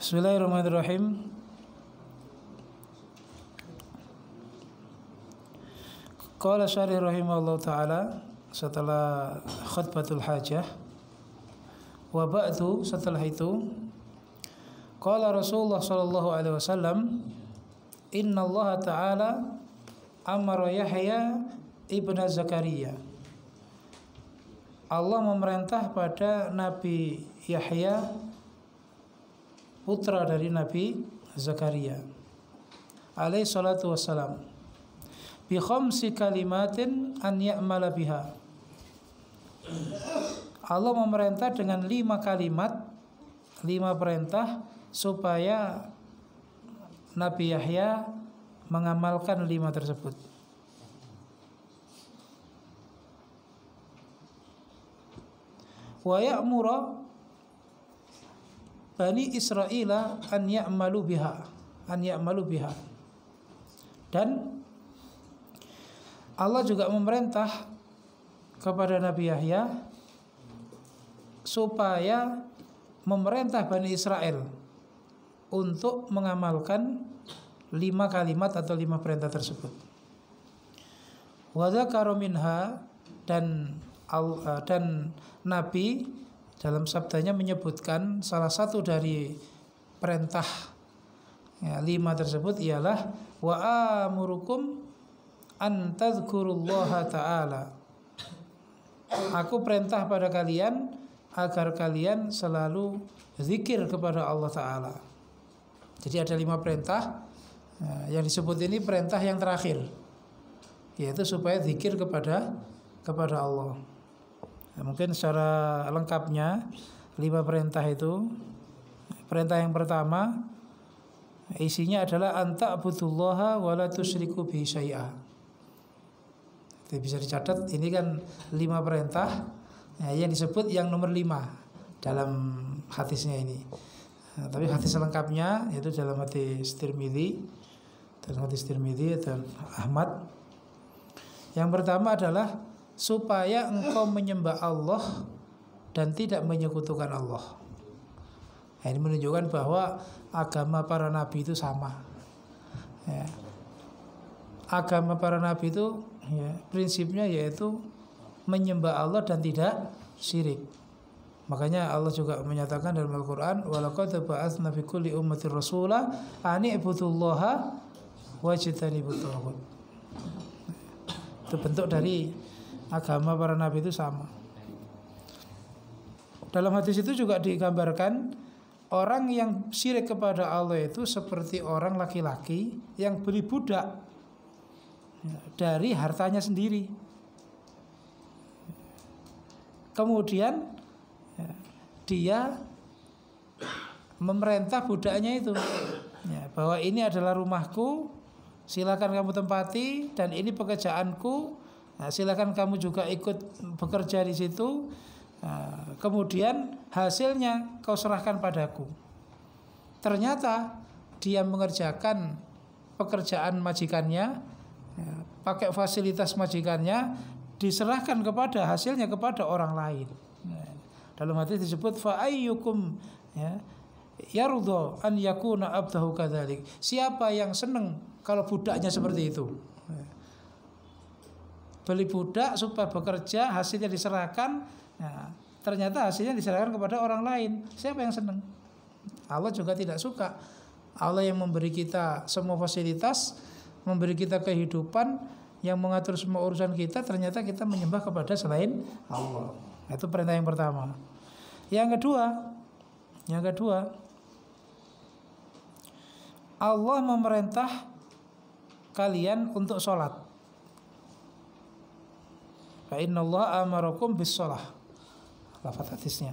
Bismillahirrahmanirrahim. Qala syarih rahimahullah ta'ala, setelah khutbatul hajah, wa ba'du, setelah itu, qala Rasulullah sallallahu alaihi wasallam, inna Allah ta'ala amara Yahya ibn Zakaria. Allah memerintah pada Nabi Yahya, putra dari Nabi Zakaria alaihi salatu wassalam, bi khamsi kalimatin an ya'mala biha. Allah memerintah dengan 5 kalimat, 5 perintah supaya Nabi Yahya mengamalkan 5 tersebut. Wa ya'muru Bani Israila an ya'malu biha. Dan Allah juga memerintah kepada Nabi Yahya supaya memerintah Bani Israel untuk mengamalkan 5 kalimat atau 5 perintah tersebut. Wa dzakara minha, dan Nabi dalam sabdanya menyebutkan salah satu dari perintah 5 tersebut ialah wa amurukum an tadhkurullaha ta'ala. Aku perintah pada kalian agar kalian selalu zikir kepada Allah Ta'ala. Jadi ada 5 perintah. Yang disebut ini perintah yang terakhir, yaitu supaya zikir kepada Allah. Mungkin secara lengkapnya 5 perintah itu. Perintah yang pertama isinya adalah anta'budullaha wa la tusyriku bihi syai'a. Itu bisa dicatat, ini kan 5 perintah yang disebut yang nomor 5 dalam hadisnya ini. Tapi hadis lengkapnya itu dalam hadis Tirmidzi dan Ahmad. Yang pertama adalah supaya engkau menyembah Allah dan tidak menyekutukan Allah. Ini menunjukkan bahwa agama para nabi itu sama. Agama para nabi itu prinsipnya yaitu menyembah Allah dan tidak syirik. Makanya Allah juga menyatakan dalam Al-Quran, walaqad ba'atsna fi kulli ummatin rasula an i'budullaha wajtanibut taghut. Itu bentuk dari agama para nabi itu sama. Dalam hadis itu juga digambarkan orang yang syirik kepada Allah itu seperti orang laki-laki yang beli budak dari hartanya sendiri. Kemudian dia memerintah budaknya itu, bahwa ini adalah rumahku, silakan kamu tempati, dan ini pekerjaanku. Silakan kamu juga ikut bekerja di situ. Kemudian hasilnya kau serahkan padaku. Ternyata dia mengerjakan pekerjaan majikannya, pakai fasilitas majikannya, diserahkan kepada hasilnya kepada orang lain. Dalam hadis disebut fa ayyukum yarudhu an yakuna abdahu kadzalik. Siapa yang senang kalau budaknya seperti itu? Beli budak supaya bekerja, hasilnya diserahkan, ternyata hasilnya diserahkan kepada orang lain. Siapa yang senang? Allah juga tidak suka. Allah yang memberi kita semua fasilitas, memberi kita kehidupan, yang mengatur semua urusan kita, ternyata kita menyembah kepada selain Allah. Itu perintah yang pertama. Yang kedua, Allah memerintah kalian untuk sholat. Fa innallaha amarakum bis-shalah. Lafaz hadisnya.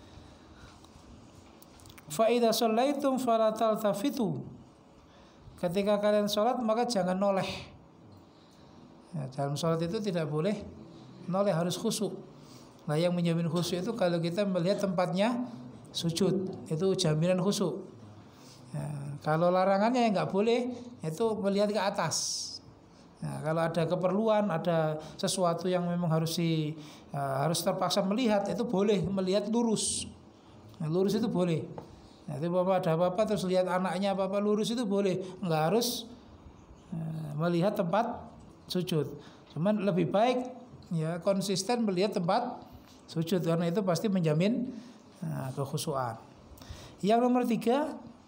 Fa idza shallaitum fala taltafitu. Ketika kalian sholat maka jangan noleh. Dalam sholat itu tidak boleh noleh, harus khusyuk. Nah, yang menjamin khusyuk itu kalau kita melihat tempatnya sujud, itu jaminan khusyuk. Kalau larangannya yang nggak boleh itu melihat ke atas. Nah, kalau ada keperluan, ada sesuatu yang memang harus terpaksa melihat, itu boleh melihat lurus. Nah, lurus itu boleh. Nah, itu bapak ada apa-apa terus lihat anaknya apa-apa lurus itu boleh, nggak harus melihat tempat sujud. Cuman lebih baik ya konsisten melihat tempat sujud karena itu pasti menjamin kekhusyuan. Yang nomor 3,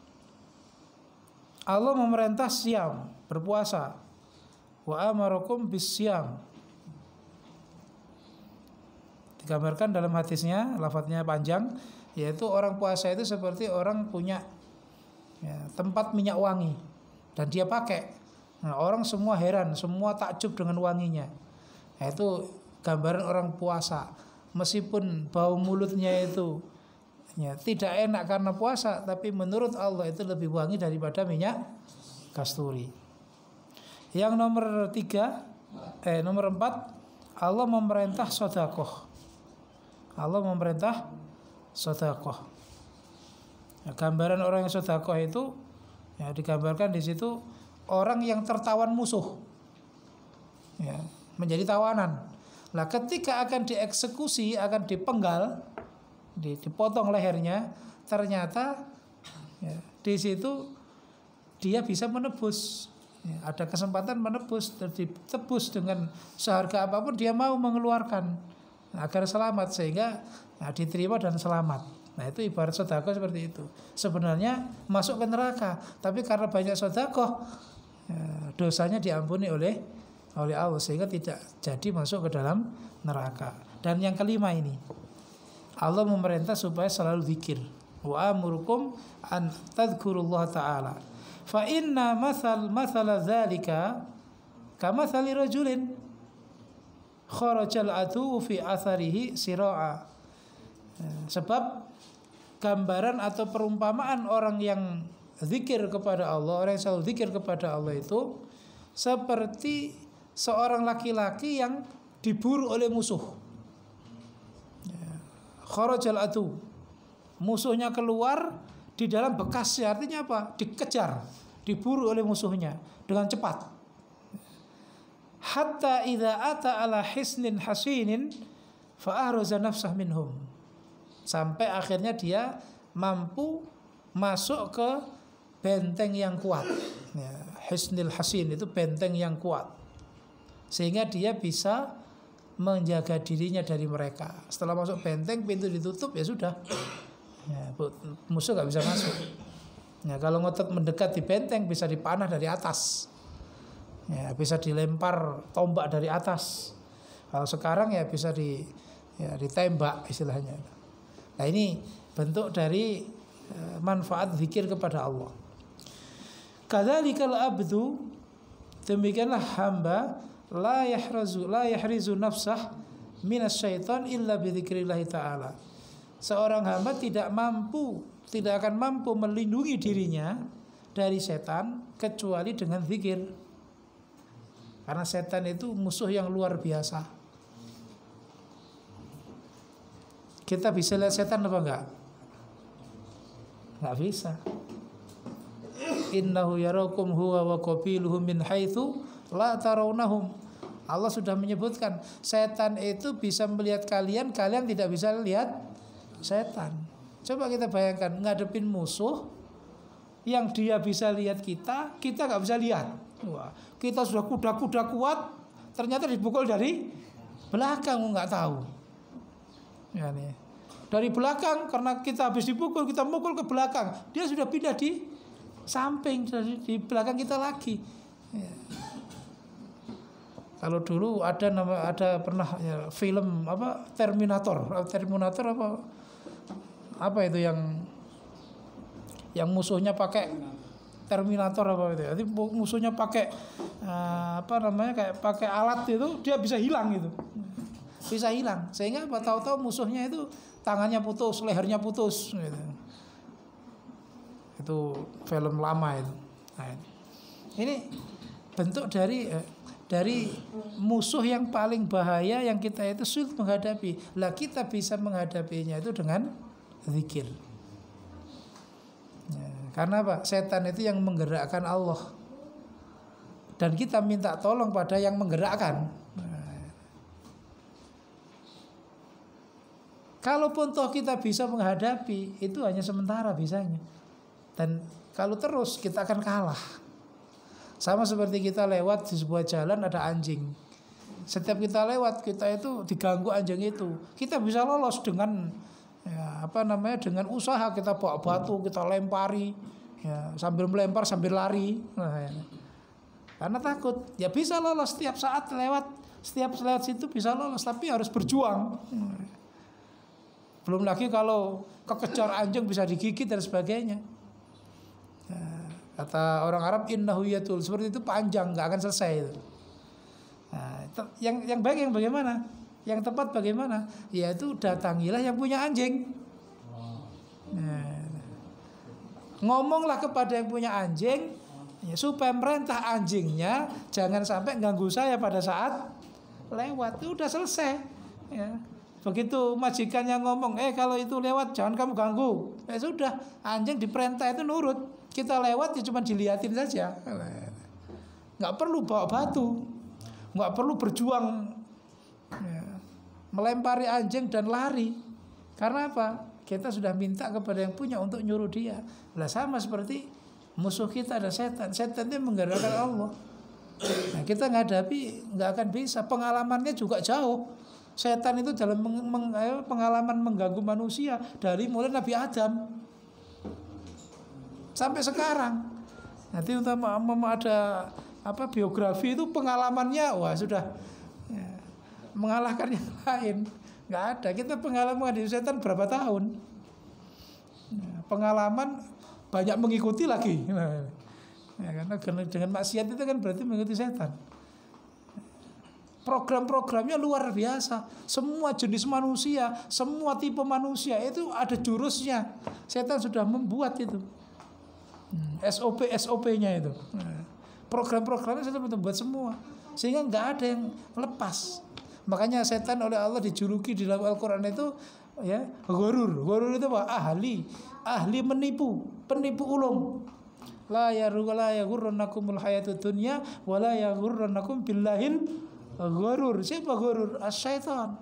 Allah memerintah siam, berpuasa. Wa amarakum bisyam. Digambarkan dalam hadisnya, lafadznya panjang, yaitu orang puasa itu seperti orang punya tempat minyak wangi dan dia pakai. Nah, orang semua heran, semua takjub dengan wanginya. Nah, itu gambaran orang puasa. Meskipun bau mulutnya itu tidak enak karena puasa, tapi menurut Allah itu lebih wangi daripada minyak kasturi. Yang nomor 4, Allah memerintah sedekah. Allah memerintah sedekah. Gambaran orang yang sedekah itu digambarkan di situ orang yang tertawan musuh, menjadi tawanan. Nah, ketika akan dieksekusi, akan dipenggal, dipotong lehernya, ternyata di situ dia bisa menebus. Ada kesempatan menebus, ditebus dengan seharga apapun dia mau mengeluarkan agar selamat, sehingga diterima dan selamat. Nah, itu ibarat sedekah seperti itu. Sebenarnya masuk ke neraka, tapi karena banyak sedekah dosanya diampuni oleh Allah sehingga tidak jadi masuk ke dalam neraka. Dan yang kelima ini, Allah memerintah supaya selalu zikir. Wa amurukum an tadhkurullah ta'ala. Fa inna mathala dzalika kamathali rajulin kharajal atu fi atharihi sira'a. Sebab gambaran atau perumpamaan orang yang zikir kepada Allah, orang yang selalu zikir kepada Allah itu seperti seorang laki-laki yang diburu oleh musuh. Kharajal atu, musuhnya keluar di dalam bekasnya, artinya apa? Dikejar, diburu oleh musuhnya dengan cepat. Hatta idza ata ala hisnin hasinin fa ahraza nafsah minhum. Sampai akhirnya dia mampu masuk ke benteng yang kuat. Hisnil hasin itu benteng yang kuat. Sehingga dia bisa menjaga dirinya dari mereka. Setelah masuk benteng, pintu ditutup, ya sudah. Musuh gak bisa masuk. Kalau ngotot mendekat di benteng bisa dipanah dari atas. Bisa dilempar tombak dari atas. Kalau sekarang ya bisa ditembak istilahnya. Nah, ini bentuk dari manfaat zikir kepada Allah. Kadzalikal abdu, demikianlah hamba la yahrizu nafsah minas syaitan illa bidzikrillah ta'ala. Seorang hamba tidak akan mampu melindungi dirinya dari setan kecuali dengan zikir. Karena setan itu musuh yang luar biasa. Kita bisa lihat setan apa enggak? Enggak bisa. Innahu yarakum huwa wa qabiluhum min haitsu la tarawnahum. Allah sudah menyebutkan setan itu bisa melihat kalian, kalian tidak bisa lihat setan. Coba kita bayangkan ngadepin musuh yang dia bisa lihat kita nggak bisa lihat. Wah, kita sudah kuda-kuda kuat, ternyata dipukul dari belakang, nggak tahu. Ya nih. Dari belakang karena kita habis dipukul, kita mukul ke belakang, dia sudah pindah di samping, di belakang kita lagi. Ya. Kalau dulu ada pernah film apa Terminator apa itu yang musuhnya pakai Terminator apa itu. Jadi musuhnya pakai kayak pakai alat itu, dia bisa hilang gitu. Bisa hilang. Sehingga tahu-tahu musuhnya itu tangannya putus, lehernya putus gitu. Itu film lama itu. Nah, ini bentuk dari musuh yang paling bahaya yang kita itu sulit menghadapi. Lah kita bisa menghadapinya itu dengan zikir. Karena apa? Setan itu yang menggerakkan Allah. Dan kita minta tolong pada yang menggerakkan. Kalaupun toh kita bisa menghadapi, itu hanya sementara bisanya. Dan kalau terus kita akan kalah. Sama seperti kita lewat di sebuah jalan ada anjing. Setiap kita lewat kita itu diganggu anjing itu. Kita bisa lolos dengan dengan usaha, kita bawa batu, kita lempari, sambil melempar sambil lari. Karena takut, ya bisa lolos setiap saat setiap situ bisa lolos, tapi harus berjuang. Belum lagi kalau kekejar anjing bisa digigit dan sebagainya. Kata orang Arab innahu yatul, seperti itu panjang, nggak akan selesai itu. Yang baik yang bagaimana? Yang tepat bagaimana? Yaitu datangilah yang punya anjing. Ngomonglah kepada yang punya anjing supaya merintah anjingnya jangan sampai ganggu saya pada saat lewat. Itu udah selesai. Begitu majikannya ngomong, kalau itu lewat jangan kamu ganggu. Sudah, anjing diperintah itu nurut. Kita lewat ya cuma dilihatin saja. Nggak perlu bawa batu, nggak perlu berjuang melempari anjing dan lari. Karena apa? Kita sudah minta kepada yang punya untuk nyuruh dia. Lah sama seperti musuh kita ada setan. Setan itu menggerakkan Allah. Nah, kita menghadapi nggak akan bisa. Pengalamannya juga jauh. Setan itu dalam pengalaman mengganggu manusia dari mulai Nabi Adam sampai sekarang. Nanti untuk ada biografi itu pengalamannya, wah sudah mengalahkan yang lain. Nggak ada. Kita pengalaman menghadapi setan berapa tahun? Pengalaman banyak mengikuti lagi. Karena dengan maksiat itu kan berarti mengikuti setan. Program-programnya luar biasa. Semua jenis manusia, semua tipe manusia itu ada jurusnya. Setan sudah membuat itu. SOP-nya itu. Program-programnya sudah membuat semua. Sehingga nggak ada yang lepas. Makanya setan oleh Allah dijuluki di dalam Al-Quran itu ghurur. Ghurur itu apa? Ahli menipu, penipu ulung. La yaghurrannakumul hayatud dunya wa la yaghurrannakum billahil ghurur. Siapa ghurur? As-syaitan.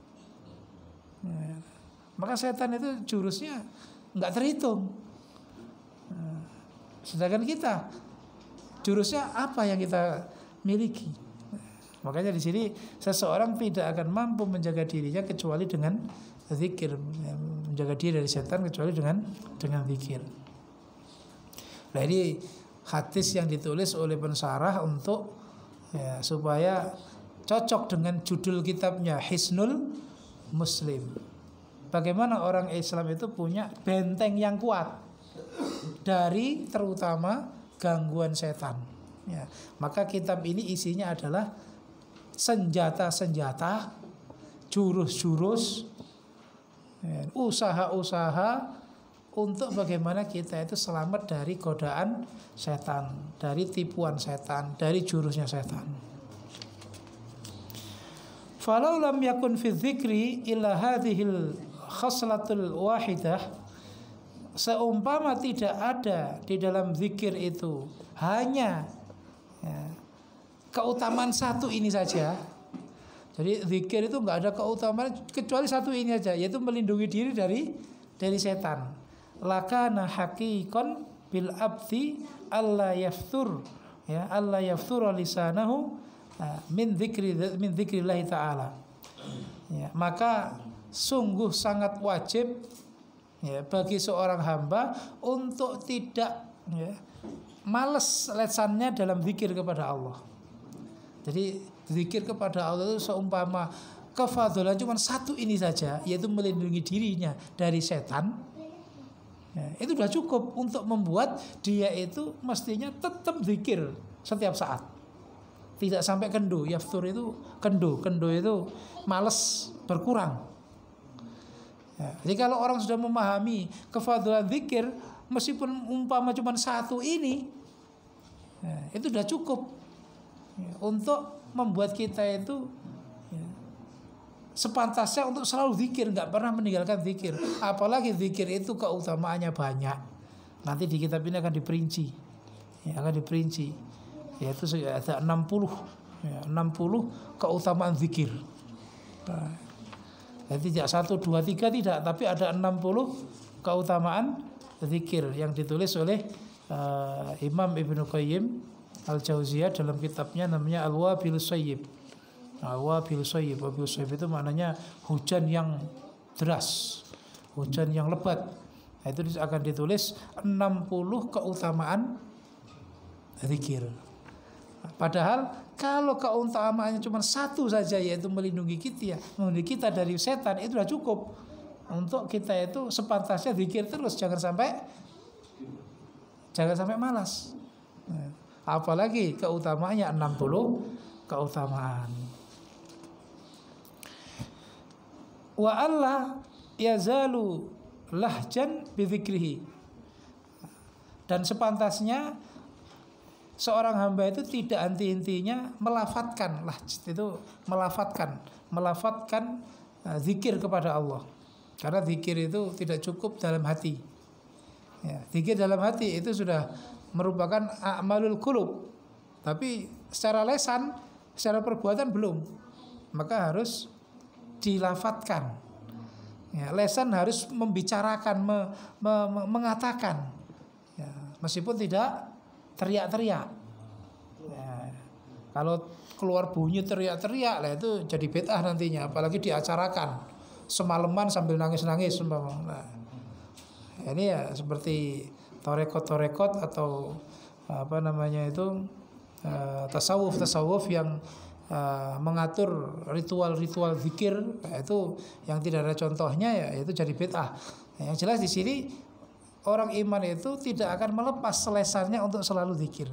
Maka setan itu jurusnya nggak terhitung. Sedangkan kita jurusnya apa yang kita miliki. Makanya di sini seseorang tidak akan mampu menjaga dirinya kecuali dengan zikir, menjaga diri dari setan kecuali dengan zikir. Nah ini hadis yang ditulis oleh pensarah untuk supaya cocok dengan judul kitabnya Hisnul Muslim. Bagaimana orang Islam itu punya benteng yang kuat dari terutama gangguan setan. Maka kitab ini isinya adalah senjata-senjata, jurus-jurus, usaha-usaha untuk bagaimana kita itu selamat dari godaan setan, dari tipuan setan, dari jurusnya setan. Falau lam yakun fi dzikri illa hadhil khaslatul wahidah, seumpama tidak ada di dalam zikir itu hanya keutamaan satu ini saja. Jadi zikir itu nggak ada keutamaan kecuali satu ini aja, yaitu melindungi diri dari setan. Lakana haqiqan bil abdi alla yaftur alla yaftur lisanahu min dzikrillah taala. Maka sungguh sangat wajib bagi seorang hamba untuk tidak malas lisannya dalam zikir kepada Allah. Jadi zikir kepada Allah itu seumpama kefadhilan cuma satu ini saja, yaitu melindungi dirinya dari setan. Itu sudah cukup untuk membuat dia itu mestinya tetap zikir setiap saat. Tidak sampai kendu. Yaftur itu kendu itu malas berkurang. Jadi kalau orang sudah memahami kefadhilan zikir, meskipun umpama cuma satu ini, itu sudah cukup untuk membuat kita itu sepantasnya untuk selalu zikir, nggak pernah meninggalkan zikir. Apalagi zikir itu keutamaannya banyak. Nanti di kitab ini akan diperinci, yaitu ada 60 keutamaan zikir. Jadi tidak 1, 2, 3 tidak, tapi ada 60 keutamaan zikir yang ditulis oleh Imam Ibnu Qayyim Al-Jauziyah dalam kitabnya namanya Al-Wabilus Shayyib. Al-Wabilus Shayyib, Wabilus Shayyib itu maknanya hujan yang deras, hujan yang lebat. Nah, itu akan ditulis 60 keutamaan zikir. Padahal kalau keutamaannya cuma satu saja, yaitu melindungi kita dari setan, itu sudah cukup untuk kita itu sepantasnya zikir terus, jangan sampai malas. Apalagi keutamaannya 60 keutamaan. Wa alla yazalu lahjan bidzikrihi. Dan sepantasnya seorang hamba itu tidak henti-hentinya melafatkan zikir kepada Allah. Karena zikir itu tidak cukup dalam hati. Ya, zikir dalam hati itu sudah merupakan a'malul qulub. Tapi secara lesan, secara perbuatan belum. Maka harus dilafatkan. Ya, lesan harus membicarakan, mengatakan. Ya, meskipun tidak teriak-teriak. Ya, kalau keluar bunyi teriak-teriak lah itu jadi bid'ah nantinya, apalagi diacarakan semalaman sambil nangis-nangis. Nah, ini ya seperti torekot atau apa namanya itu tasawuf yang mengatur ritual zikir, itu yang tidak ada contohnya, ya itu jadi bid'ah. Yang jelas di sini orang iman itu tidak akan melepas lesannya untuk selalu zikir.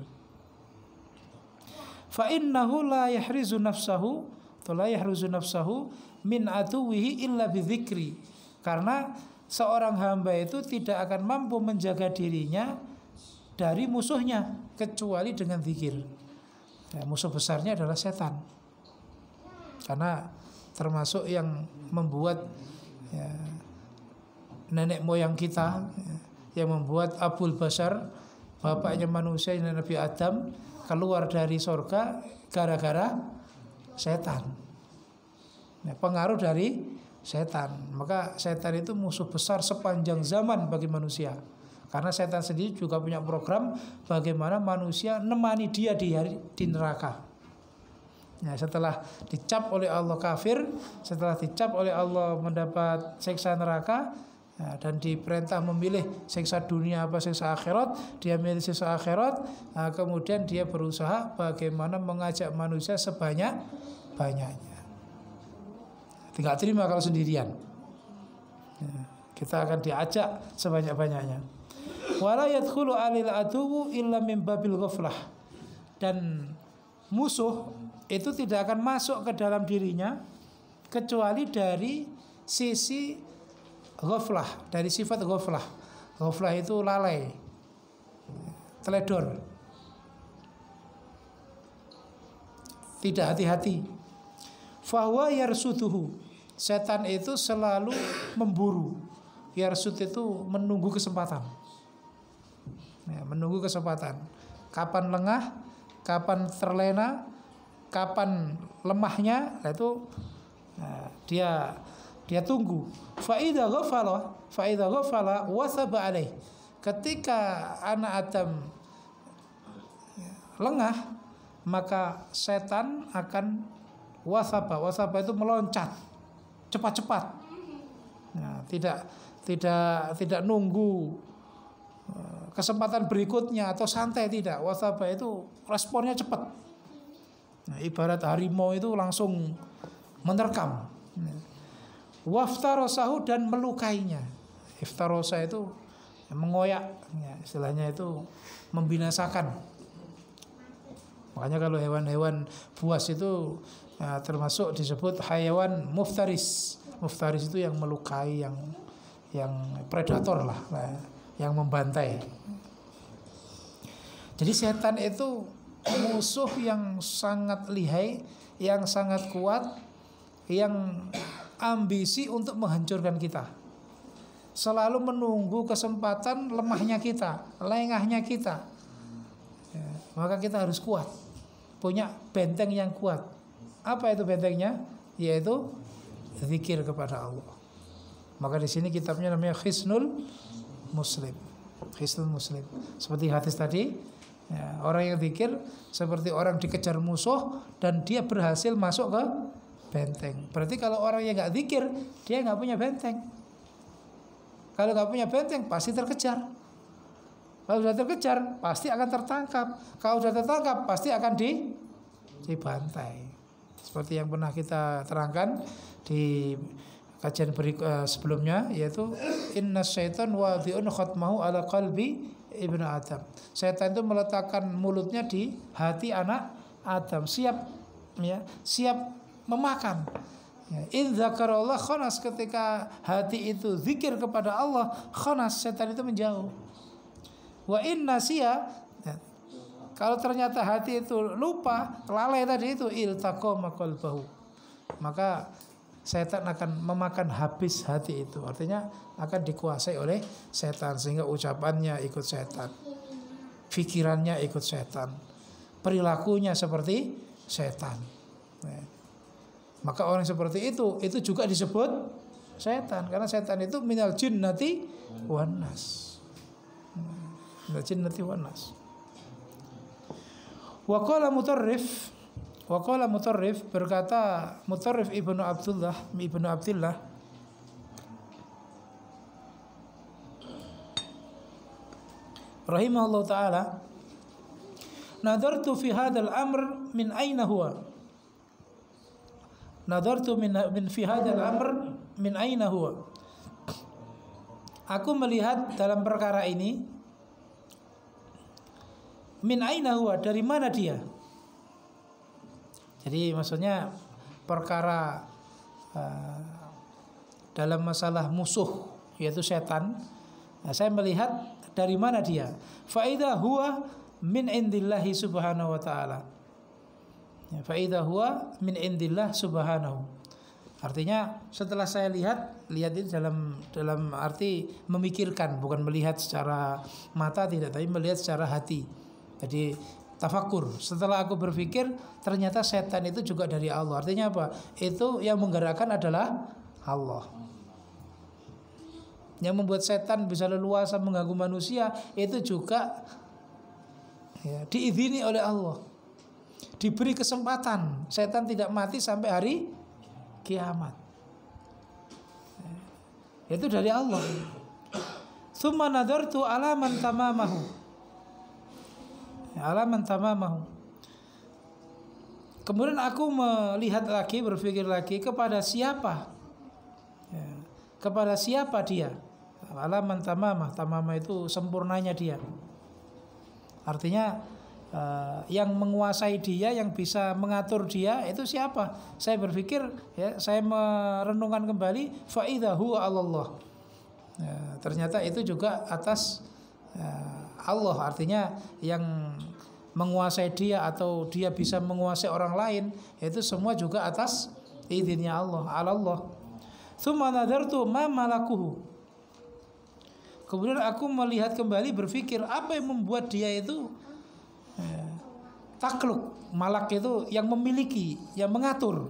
Fa innahu la yahrizu nafsahu min aduwihi illa bidzikri. Karena seorang hamba itu tidak akan mampu menjaga dirinya dari musuhnya kecuali dengan zikir. Ya, musuh besarnya adalah setan. Karena termasuk yang membuat ya, nenek moyang kita, yang membuat Abul Bashar, bapaknya manusia Nabi Adam, keluar dari surga gara-gara setan. Ya, pengaruh dari setan. Maka setan itu musuh besar sepanjang zaman bagi manusia. Karena setan sendiri juga punya program bagaimana manusia nemani dia di neraka. Ya, setelah dicap oleh Allah kafir, setelah dicap oleh Allah mendapat siksa neraka, ya, dan diperintah memilih siksa dunia apa siksa akhirat, dia milih siksa akhirat. Nah, kemudian dia berusaha bagaimana mengajak manusia sebanyak-banyaknya. Tidak terima kalau sendirian. Ya, kita akan diajak sebanyak-banyaknya. Wala yadkhulu alil aduwu illa min babil ghaflah. Dan musuh itu tidak akan masuk ke dalam dirinya kecuali dari sisi ghaflah, dari sifat ghaflah. Ghaflah itu lalai, teledor, tidak hati-hati. Fahuwa yarsuduhu. Setan itu selalu memburu. Yarsud itu menunggu kesempatan. Ya, menunggu kesempatan. Kapan lengah, kapan terlena, kapan lemahnya, itu nah, dia tunggu. Fa idza ghafala wasaba alaih. Ketika anak Adam lengah, maka setan akan wasaba itu meloncat cepat-cepat. Nah, tidak nunggu kesempatan berikutnya atau santai, tidak. Wasaba itu responnya cepat. Nah, ibarat harimau itu langsung menerkam. Waftarosahu, dan melukainya. Iftarosa itu mengoyak, ya, istilahnya itu membinasakan. Makanya kalau hewan-hewan buas itu ya, termasuk disebut hayawan muftaris. Muftaris itu yang melukai, yang predator lah, yang membantai. Jadi setan itu musuh yang sangat lihai, yang sangat kuat, yang ambisi untuk menghancurkan kita. Selalu menunggu kesempatan lemahnya kita, lengahnya kita. Ya, maka kita harus kuat, punya benteng yang kuat. Apa itu bentengnya? Yaitu zikir kepada Allah. Maka di sini kitabnya namanya Hisnul Muslim. Hisnul Muslim. Seperti hadis tadi, ya, orang yang zikir seperti orang dikejar musuh dan dia berhasil masuk ke benteng. Berarti kalau orang yang nggak zikir, dia nggak punya benteng. Kalau nggak punya benteng, pasti terkejar. Kalau sudah terkejar, pasti akan tertangkap. Kalau sudah tertangkap, pasti akan dibantai. Seperti yang pernah kita terangkan di kajian sebelumnya, yaitu inna syaitan wadhi'un khatmahu ala qalbi ibnu Adam. Setan itu meletakkan mulutnya di hati anak Adam, siap memakan. In zakarallah khanas, ketika hati itu zikir kepada Allah, khanas, setan itu menjauh. Wa in nasiya, kalau ternyata hati itu lupa, lalai tadi itu, iltaqama qalbahu, maka setan akan memakan habis hati itu. Artinya akan dikuasai oleh setan, sehingga ucapannya ikut setan, pikirannya ikut setan, perilakunya seperti setan. Maka orang seperti itu juga disebut setan, karena setan itu minal jinnati wan nas. Minal jinnati wan nas. Wa qala Mutarrif berkata, Mutarrif ibnu Abdullah rahimahullah ta'ala, nadartu fi hadzal amr min aina huwa. Nadartu min fi hadzal amr min aina huwa. Aku melihat dalam perkara ini, min aina huwa, dari mana dia. Jadi maksudnya perkara dalam masalah musuh, yaitu setan. Nah, saya melihat dari mana dia. Fa idza huwa min indillahi subhanahu wa ta'ala. Fa idza huwa min indillah subhanahu. Artinya setelah saya lihat itu dalam arti memikirkan, bukan melihat secara mata, tidak, tapi melihat secara hati. Jadi tafakur. Setelah aku berpikir, ternyata setan itu juga dari Allah. Artinya apa? Itu yang menggerakkan adalah Allah. Yang membuat setan bisa leluasa mengganggu manusia itu juga diizini oleh Allah. Diberi kesempatan, setan tidak mati sampai hari kiamat. Itu dari Allah. Tsumma nadartu ala man tamamahu. Alaman tamamahu. Kemudian aku melihat lagi, berpikir lagi, kepada siapa? Kepada siapa dia? Alaman tamamah. Tamamah itu sempurnanya dia. Artinya yang menguasai dia, yang bisa mengatur dia, itu siapa? Saya berpikir, saya merenungkan kembali, fa idza huwa Allah. Ternyata itu juga atas Allah, artinya yang menguasai dia atau dia bisa menguasai orang lain, itu semua juga atas izinnya Allah, Allah. Tsumma nadartu ma malakuhu. Kemudian aku melihat kembali, berpikir apa yang membuat dia itu takluk. Malak itu yang memiliki, yang mengatur.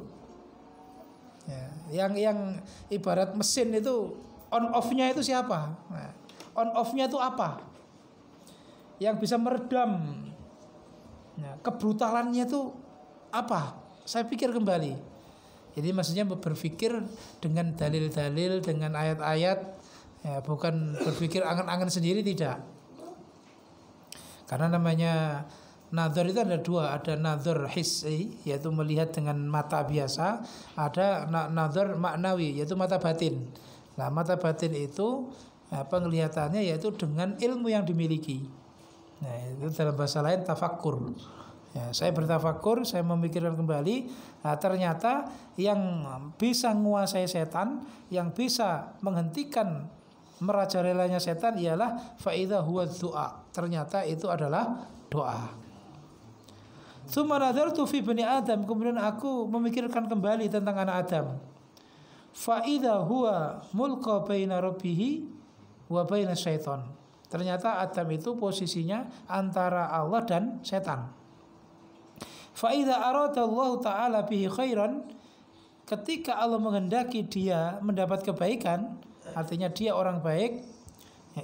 Yang ibarat mesin itu on off-nya itu siapa? On off-nya itu apa? Yang bisa meredam kebrutalannya itu apa? Saya pikir kembali. Jadi maksudnya berpikir dengan dalil-dalil, dengan ayat-ayat, bukan berpikir angan-angan sendiri, tidak. Karena namanya nazar itu ada dua, ada nazar hissi, yaitu melihat dengan mata biasa, ada nazar maknawi, yaitu mata batin. Nah, mata batin itu penglihatannya yaitu dengan ilmu yang dimiliki. Nah, itu dalam bahasa lain tafakkur. Saya bertafakur, saya memikirkan kembali. Nah, ternyata yang bisa menguasai setan, yang bisa menghentikan merajalelanya setan ialah fa idza huwa du'a. Ternyata itu adalah doa. Tsumma nadartu fi bani Adam. Kemudian aku memikirkan kembali tentang anak Adam. Fa idza huwa mulqa baina rabbih wa baina syaitan. Ternyata Adam itu posisinya antara Allah dan setan. Fa idza arada Allah taala bihi khairan, ketika Allah menghendaki dia mendapat kebaikan, artinya dia orang baik, ya,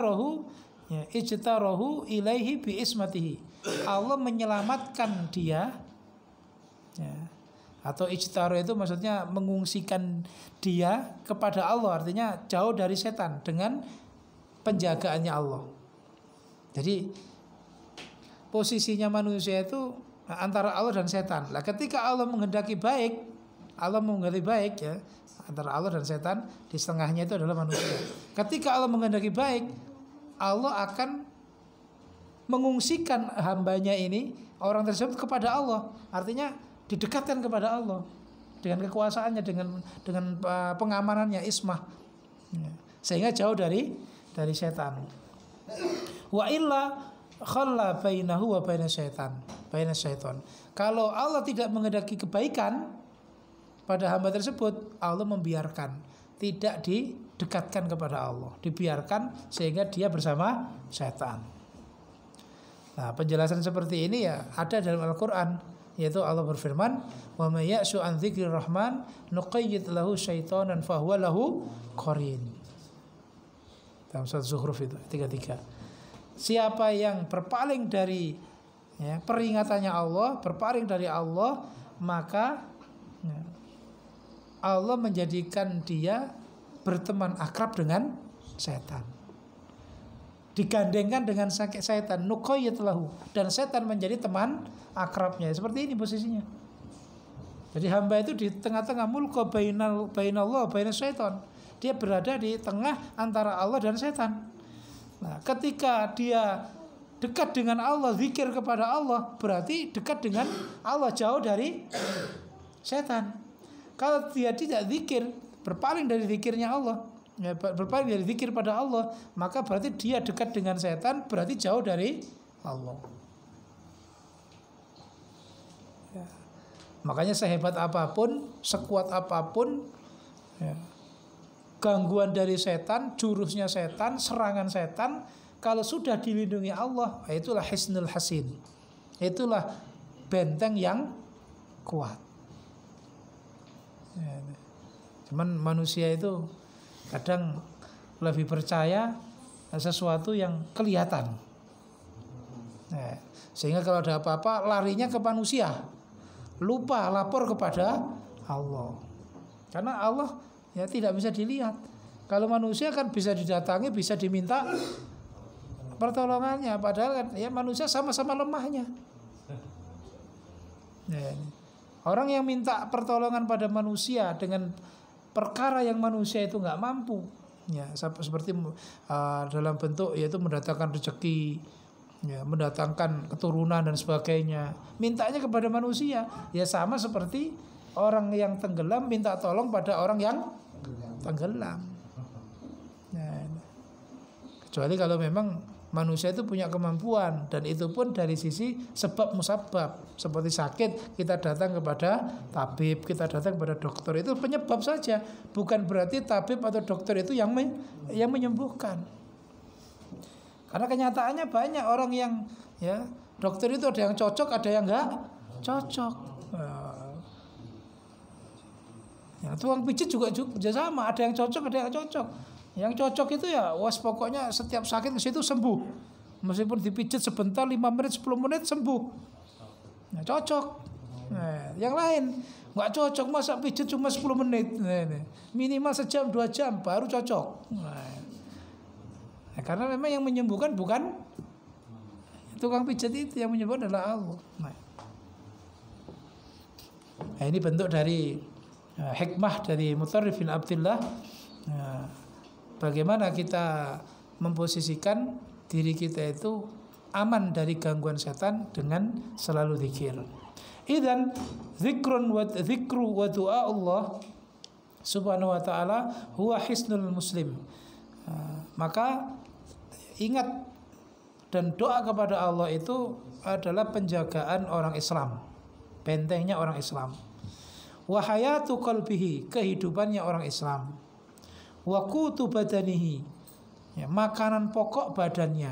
ijtarahu ilaihi bi ismatihi. Allah menyelamatkan dia, ya. Atau ijtaroh itu maksudnya mengungsikan dia kepada Allah, artinya jauh dari setan dengan penjagaannya Allah. Jadi posisinya manusia itu antara Allah dan setan. Lah ketika Allah menghendaki baik, ya, antara Allah dan setan, di setengahnya itu adalah manusia. Ketika Allah menghendaki baik, Allah akan mengungsikan hambanya ini, orang tersebut, kepada Allah. Artinya didekatkan kepada Allah dengan kekuasaannya, dengan pengamanannya, ismah, sehingga jauh dari setan. Wa illa khalla bainahu wa baina syaitan. Kalau Allah tidak menghendaki kebaikan pada hamba tersebut, Allah membiarkan, tidak didekatkan kepada Allah, dibiarkan sehingga dia bersama setan. Nah, penjelasan seperti ini ya ada dalam Al-Qur'an, yaitu Allah berfirman, "Wa may ya'shu an dzikrir rahman nuqayyid lahu syaitanan fahuwa lahu qarin." Dalam surat Zukhruf itu 33. Siapa yang berpaling dari peringatannya Allah, berpaling dari Allah, maka Allah menjadikan dia berteman akrab dengan setan. Digandengkan dengan setan, nuqayyid lahu, dan setan menjadi teman akrabnya. Seperti ini posisinya. Jadi hamba itu di tengah-tengah, mulqa bainallah wa bainas syaitan. Dia berada di tengah antara Allah dan setan. Nah, ketika dia dekat dengan Allah, zikir kepada Allah, berarti dekat dengan Allah, jauh dari setan. Kalau dia tidak zikir, berpaling dari zikirnya Allah, ya, berpaling dari zikir pada Allah, maka berarti dia dekat dengan setan, berarti jauh dari Allah. Ya. Makanya sehebat apapun, sekuat apapun, ya, gangguan dari setan, jurusnya setan, serangan setan, kalau sudah dilindungi Allah, itulah hisnul hasin, itulah benteng yang kuat. Ya. Cuman manusia itu kadang lebih percaya sesuatu yang kelihatan, ya. Sehingga kalau ada apa-apa larinya ke manusia, lupa lapor kepada Allah, karena Allah ya tidak bisa dilihat. Kalau manusia kan bisa didatangi, bisa diminta pertolongannya, padahal kan ya manusia sama-sama lemahnya. Ya, orang yang minta pertolongan pada manusia dengan perkara yang manusia itu nggak mampu, ya seperti dalam bentuk yaitu mendatangkan rezeki, ya, mendatangkan keturunan dan sebagainya, mintanya kepada manusia, ya sama seperti orang yang tenggelam minta tolong pada orang yang tenggelam. Nah, kecuali kalau memang manusia itu punya kemampuan, dan itu pun dari sisi sebab musabab, seperti sakit kita datang kepada tabib, kita datang kepada dokter, itu penyebab saja, bukan berarti tabib atau dokter itu yang menyembuhkan. Karena kenyataannya banyak orang yang ya dokter itu ada yang cocok, ada yang enggak cocok. Ya, tukang pijit juga sama, ada yang cocok, ada yang cocok. Yang cocok itu ya pokoknya setiap sakit ke situ sembuh. Meskipun dipijit sebentar, 5 menit, 10 menit sembuh. Nah, cocok. Nah, yang lain nggak cocok, masa pijit cuma 10 menit. Nah, minimal sejam 2 jam baru cocok. Nah, karena memang yang menyembuhkan bukan tukang pijit itu, yang menyembuhkan adalah Allah. Nah, ini bentuk dari hikmah dari Mutarrif bin Abdullah. Bagaimana kita memposisikan diri kita itu aman dari gangguan setan dengan selalu zikir. Idzan dzikru wa du'a Allah subhanahu wa ta'ala huwa hisnul muslim. Maka ingat dan doa kepada Allah itu adalah penjagaan orang Islam, bentengnya orang Islam. Wa hayatu qalbihi, kehidupannya orang Islam. Wa qutu badanihi, ya, makanan pokok badannya.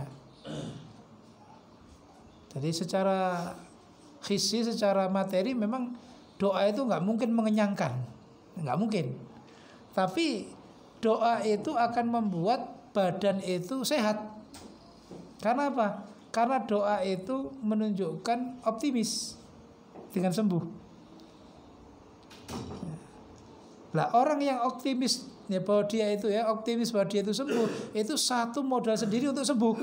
Jadi secara khisi, secara materi memang doa itu nggak mungkin mengenyangkan. nggak mungkin. Tapi doa itu akan membuat badan itu sehat. Karena apa? Karena doa itu menunjukkan optimis dengan sembuh. Lah orang yang optimis ya bahwa dia itu ya optimis bahwa dia itu sembuh, itu satu modal sendiri untuk sembuh.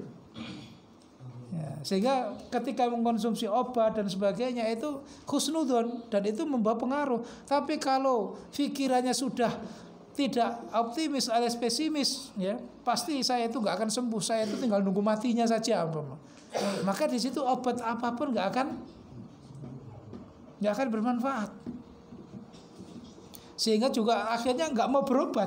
Ya, sehingga ketika mengkonsumsi obat dan sebagainya itu husnudon dan itu membawa pengaruh. Tapi kalau pikirannya sudah tidak optimis alias pesimis, ya pasti saya itu nggak akan sembuh, saya itu tinggal nunggu matinya saja. Maka di situ obat apapun nggak akan bermanfaat. Sehingga juga akhirnya nggak mau berobat,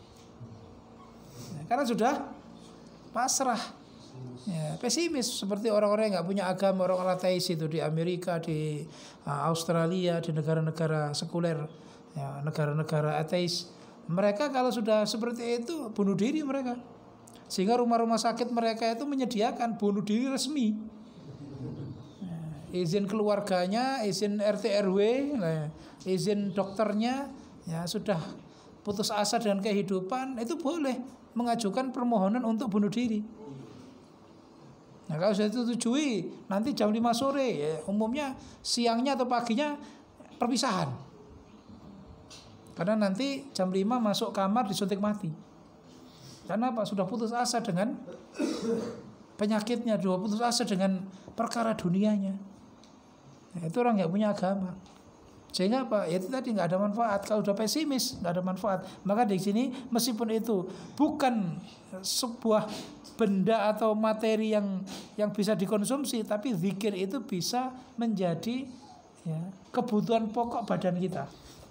karena sudah pasrah, ya, pesimis seperti orang-orang yang nggak punya agama, orang ateis itu di Amerika, di Australia, di negara-negara sekuler, ya, negara-negara ateis. Mereka kalau sudah seperti itu bunuh diri mereka. Sehingga rumah-rumah sakit mereka itu menyediakan bunuh diri resmi. Izin keluarganya, izin RT RW, izin dokternya, ya sudah putus asa dengan kehidupan, itu boleh mengajukan permohonan untuk bunuh diri. Nah, kalau sudah disetujui, nanti jam 5 sore, ya, umumnya siangnya atau paginya perpisahan. Karena nanti jam 5 masuk kamar disuntik mati. Karena apa? Sudah putus asa dengan penyakitnya, sudah putus asa dengan perkara dunianya. Nah, itu orang nggak punya agama. Sehingga apa? Ya itu tadi nggak ada manfaat. Kalau udah pesimis nggak ada manfaat. Maka di sini meskipun itu bukan sebuah benda atau materi yang bisa dikonsumsi, tapi zikir itu bisa menjadi ya, kebutuhan pokok badan kita.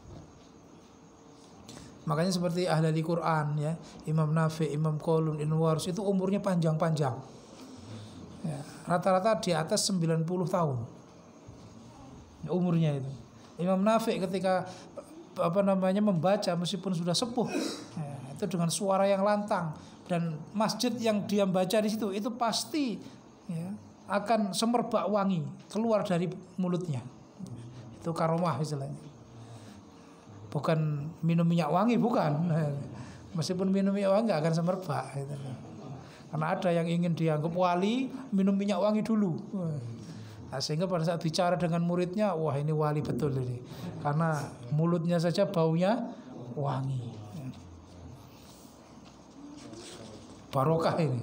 Makanya seperti ahli Quran ya, Imam Nafi, Imam Qalun, Ibnu Warus itu umurnya panjang-panjang. Ya, rata-rata di atas 90 tahun. Ya, umurnya itu. Imam Nafi ketika membaca meskipun sudah sepuh, ya, itu dengan suara yang lantang dan masjid yang dia baca di situ itu pasti ya, akan semerbak wangi keluar dari mulutnya. Itu karomah istilahnya. Bukan minum minyak wangi, bukan. Meskipun minum minyak wangi gak akan semerbak gitu. Karena ada yang ingin dianggap wali, minum minyak wangi dulu. Nah, sehingga pada saat bicara dengan muridnya, wah ini wali betul ini. Karena mulutnya saja baunya wangi. Barokah ini.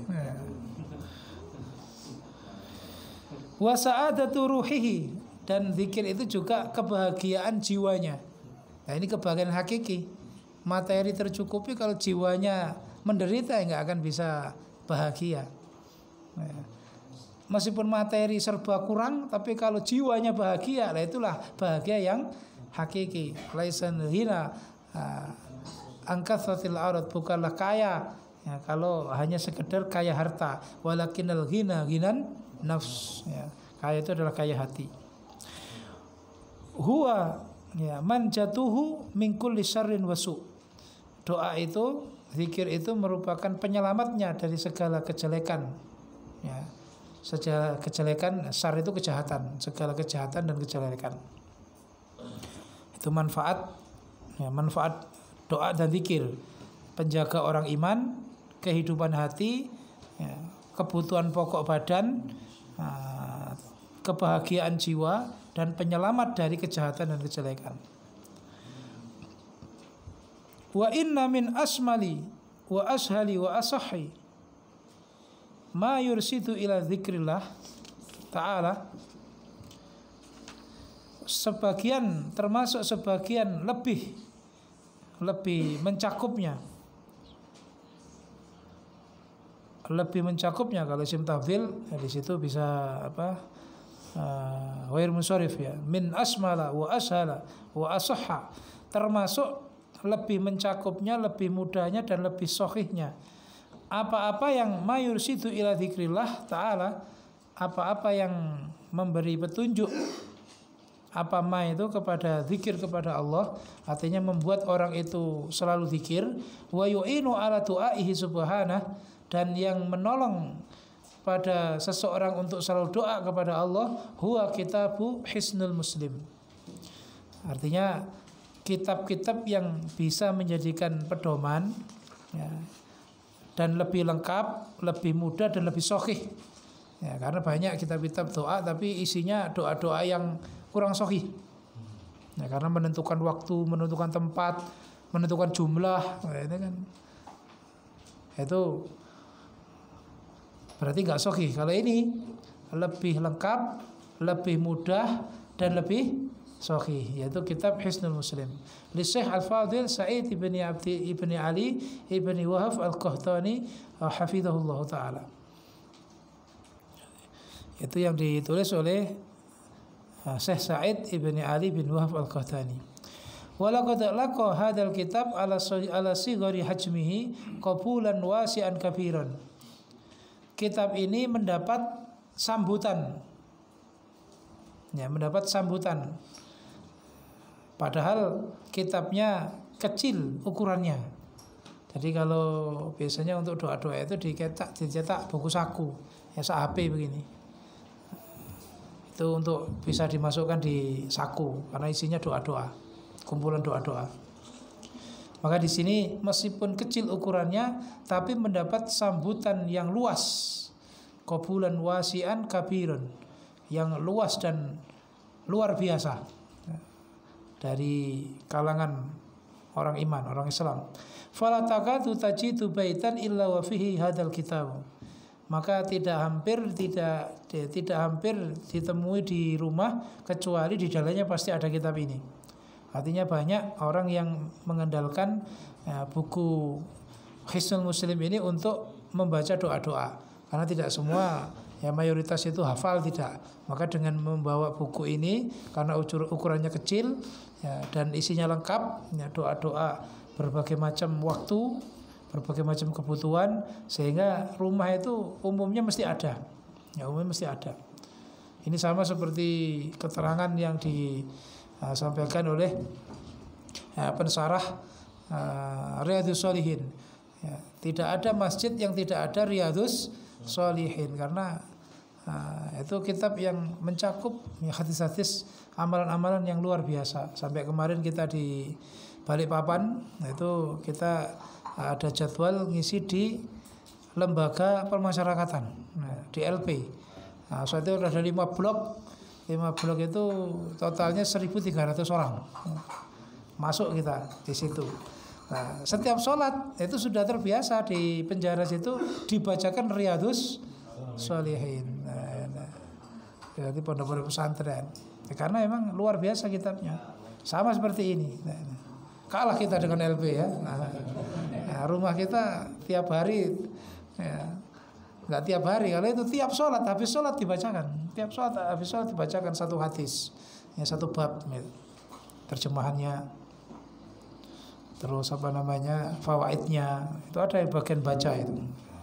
Wa sa'adatu ruhihi, dan zikir itu juga kebahagiaan jiwanya. Nah ini kebahagiaan hakiki. Materi tercukupi, kalau jiwanya menderita ya nggak akan bisa bahagia. Meskipun materi serba kurang, tapi kalau jiwanya bahagia, nah itulah bahagia yang hakiki. Laisan hina angkatsatil arad, bukanlah kaya ya, kalau hanya sekedar kaya harta. Walakinal ghina ghinan nafs ya. Kaya itu adalah kaya hati. Huwa ya man jatuhu min kulli syarrin wasu. Doa itu, zikir itu merupakan penyelamatnya dari segala kejelekan. Ya. Segala kejelekan, syar itu kejahatan, segala kejahatan dan kejelekan. Itu manfaat ya, manfaat doa dan zikir. Penjaga orang iman, kehidupan hati, ya, kebutuhan pokok badan, kebahagiaan jiwa, dan penyelamat dari kejahatan dan kejelekan. Wa inna min asmali wa ashali wa asahhi ma yursidu ila dzikrillah ta'ala. Sebagian, termasuk sebagian lebih mencakupnya. Lebih mencakupnya kalau isim tafdhil ya, di situ bisa apa? Ghair munsharif ya, min asmala wa ashala wa asahha, termasuk lebih mencakupnya, lebih mudahnya dan lebih sahihnya apa-apa yang mayursidu ila dzikrillah ta'ala, apa-apa yang memberi petunjuk, apa ma itu kepada zikir kepada Allah, artinya membuat orang itu selalu zikir, wa yu'inu ala du'aihi subhanah, dan yang menolong pada seseorang untuk selalu doa kepada Allah, huwa kitabu hisnul muslim. Artinya kitab-kitab yang bisa menjadikan pedoman, ya, dan lebih lengkap, lebih mudah dan lebih sahih. Ya, karena banyak kitab-kitab doa tapi isinya doa-doa yang kurang sahih. Ya, karena menentukan waktu, menentukan tempat, menentukan jumlah, ya, itu kan itu berarti nggak sahih. Kalau ini lebih lengkap, lebih mudah dan lebih sahih, yaitu kitab Hisnul Muslim li Syekh Al-Fadil Sa'id ibni Ali ibni Wahab Al-Qahtani hafizahullah taala. Itu yang ditulis oleh Syekh Sa'id ibni Ali bin Wahab Al-Qahtani. Walaqad laqa hadzal kitab ala sighari hajmihi qabulan wasi'an kabiran. Kitab ini mendapat sambutan. Ya, mendapat sambutan. Padahal kitabnya kecil ukurannya. Jadi kalau biasanya untuk doa-doa itu dicetak buku saku, ya HP begini. Itu untuk bisa dimasukkan di saku karena isinya doa-doa, kumpulan doa-doa. Maka di sini meskipun kecil ukurannya tapi mendapat sambutan yang luas. Qabulan wasi'an kabirun, yang luas dan luar biasa dari kalangan orang iman, orang Islam. Fala takadu tajidu baitan illa wa fihi hadzal kitab. Maka tidak hampir ditemui di rumah kecuali di dalamnya pasti ada kitab ini. Artinya banyak orang yang mengandalkan buku Hisnul Muslim ini untuk membaca doa-doa. Karena tidak semua, ya mayoritas itu hafal tidak. Maka dengan membawa buku ini karena ukurannya kecil, ya, dan isinya lengkap, ya, doa-doa berbagai macam waktu, berbagai macam kebutuhan, sehingga rumah itu umumnya mesti ada. Ya, umumnya mesti ada. Ini sama seperti keterangan yang disampaikan oleh pensarah Riyadhus Shalihin. Ya, tidak ada masjid yang tidak ada Riyadhus Shalihin, karena itu kitab yang mencakup hadis-hadis amalan-amalan yang luar biasa. Sampai kemarin kita di Balikpapan, itu kita ada jadwal ngisi di lembaga permasyarakatan, di LP. Saat itu ada 5 blok itu totalnya 1.300 orang masuk kita di situ. Nah, setiap sholat itu sudah terbiasa di penjara situ dibacakan Riyadhus Shalihin. Jadi pondok-pondok pesantren. Karena memang luar biasa kitabnya. Sama seperti ini. Kalah kita dengan LP ya. Nah, rumah kita tiap hari, ya, nggak tiap hari. Kalau itu tiap sholat habis sholat dibacakan. Tiap sholat habis sholat dibacakan satu hadis, ya, satu bab, ya, terjemahannya. Terus fawaidnya itu ada yang bagian baca itu.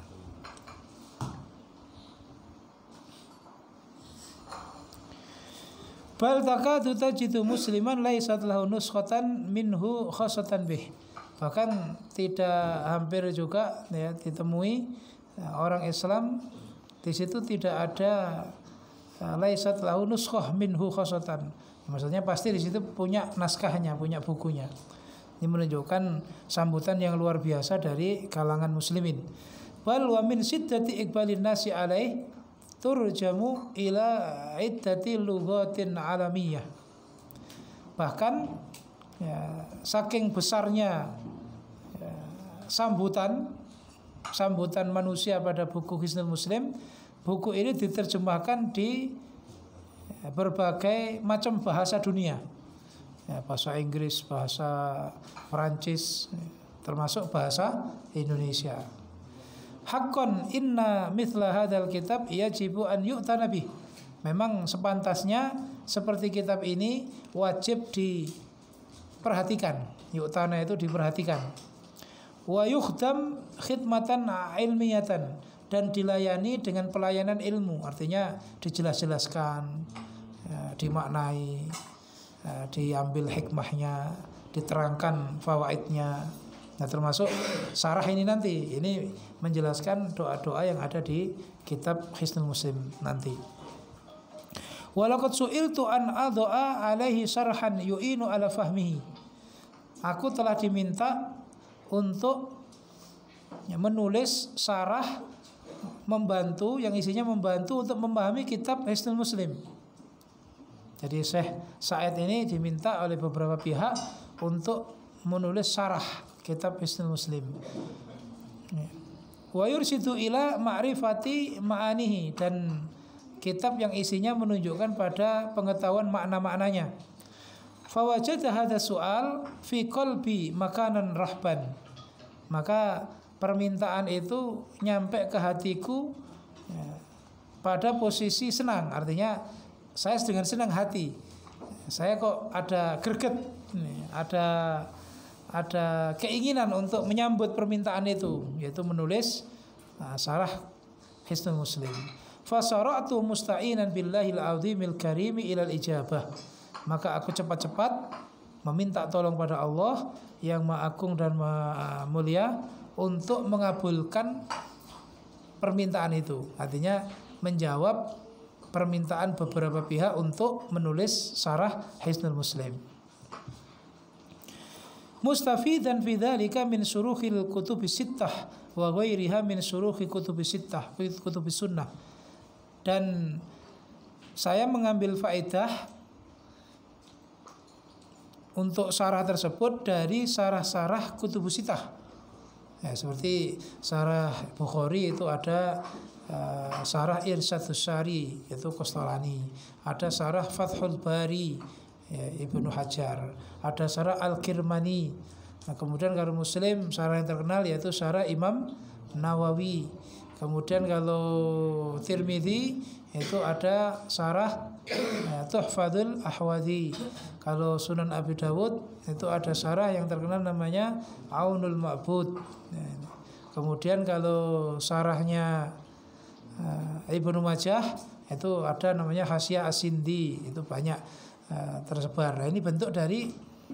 Bal takadu tajidu musliman laisat lahu nuskhatan minhu khassatan bih. Bahkan tidak hampir juga, ya, ditemui orang Islam di situ tidak ada laisat lahu nuskhah minhu khassatan. Maksudnya pasti di situ punya naskahnya, punya bukunya. Ini menunjukkan sambutan yang luar biasa dari kalangan muslimin. Wal wa min siddati iqbalin nasi alaih turjamu ila iddati lughatin alamiyah. Bahkan, ya, saking besarnya, ya, sambutan manusia pada buku Hisnul Muslim, buku ini diterjemahkan di berbagai macam bahasa dunia. Ya, bahasa Inggris, bahasa Perancis, termasuk bahasa Indonesia. Haqqan inna mithla hadzal kitab yajibu an yu'tana bih. Memang sepantasnya seperti kitab ini wajib diperhatikan. Yu'tana itu diperhatikan. Wa yukhdam khidmatan ilmiyatan, dan dilayani dengan pelayanan ilmu. Artinya dijelas-jelaskan, ya, dimaknai, diambil hikmahnya, diterangkan fawaidnya. Nah, termasuk sarah ini nanti, ini menjelaskan doa-doa yang ada di kitab Hisnul Muslim nanti. Walaqad su'iltu an adha'a alaihi sarhan yu'inu ala fahmihi. aku telah diminta untuk menulis syarah, membantu, yang isinya membantu untuk memahami kitab Hisnul Muslim. Jadi Syekh Said ini diminta oleh beberapa pihak untuk menulis syarah kitab Hisnul Muslim. Wa yursidu ila ma'rifati ma'anihi, dan kitab yang isinya menunjukkan pada pengetahuan makna-maknanya. Fawajada hadha su'al fi qalbi makanan rahban, maka permintaan itu nyampe ke hatiku pada posisi senang. Artinya saya dengan senang hati, saya kok ada greget, ada keinginan untuk menyambut permintaan itu, yaitu menulis syarah Hisnul Muslim. Fasara'tu musta'inan billahil azimil karimi ilal ijabah, maka aku cepat-cepat meminta tolong pada Allah yang Maha Agung dan Maha Mulia untuk mengabulkan permintaan itu. Artinya menjawab permintaan beberapa pihak untuk menulis syarah Hisnul Muslim. Mustafidan fi dzalika min syuruhil kutubis sittah wa ghairiha min syuruhi kutubis sittah, kutubis sunnah. Dan saya mengambil faedah untuk syarah tersebut dari syarah-syarah kutubus sittah. Ya, seperti syarah Bukhari itu ada syarah Irsyadus Syari yaitu Qastalani, ada syarah Fathul Bari ya, Ibnu Hajar, ada syarah Al-Kirmani. Nah, kemudian kalau Muslim syarah yang terkenal yaitu syarah Imam Nawawi. Kemudian kalau Tirmidzi itu ada syarah Tuhfatul Ahwadhi. Kalau Sunan Abi Dawud itu ada syarah yang terkenal namanya Aunul Ma'bud. Kemudian kalau syarahnya Ibnu Majah itu ada namanya Hasyiah As-Sindi, itu banyak tersebar. Nah, ini bentuk dari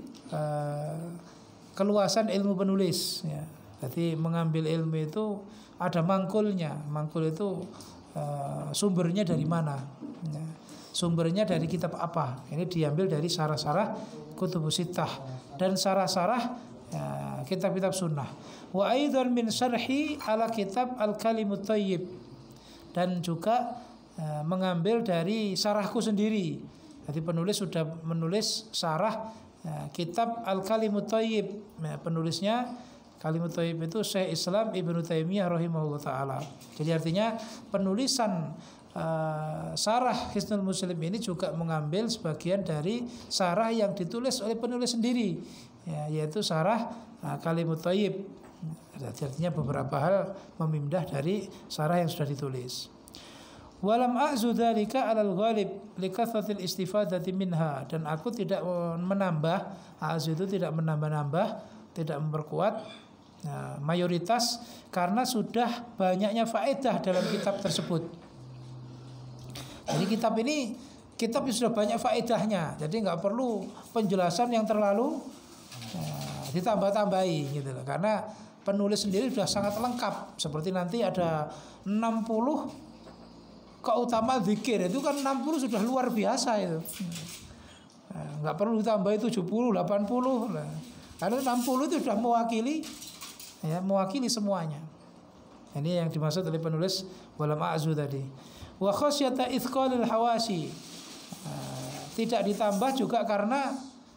keluasan ilmu penulis ya. Jadi mengambil ilmu itu ada mangkulnya. Mangkul itu sumbernya dari mana ya. Sumbernya dari kitab apa. Ini diambil dari syarah-syarah kutubus sittah dan syarah-syarah ya, kitab-kitab sunnah. Wa aidan min syarhi ala kitab Al-Kalimut Thayyib, dan juga mengambil dari syarahku sendiri. Jadi penulis sudah menulis syarah kitab Al-Kalimut Thayyib. Nah, penulisnya Kalimut Thayyib itu Syekh Islam Ibnu Taimiyah rahimahullah taala. Jadi artinya penulisan syarah Hisnul Muslim ini juga mengambil sebagian dari syarah yang ditulis oleh penulis sendiri ya, yaitu syarah Kalimut Thayyib. Artinya beberapa hal memindah dari syarah yang sudah ditulis. Walam a'zu dzalika 'alal ghalib likatsatil istifadati minha, dan aku tidak menambah, a'zu itu tidak menambah-nambah, tidak memperkuat mayoritas karena sudah banyaknya faedah dalam kitab tersebut. Jadi kitab ini sudah banyak faedahnya, jadi nggak perlu penjelasan yang terlalu ditambah-tambahi gitu loh. Karena penulis sendiri sudah sangat lengkap. Seperti nanti ada 60 keutamaan zikir, itu kan 60 sudah luar biasa itu. Nggak perlu ditambah 70, 80 lah. Karena 60 itu sudah mewakili semuanya. Ini yang dimaksud oleh penulis walam a'zu tadi. Wa khasyata ithqalil hawasi. Tidak ditambah juga karena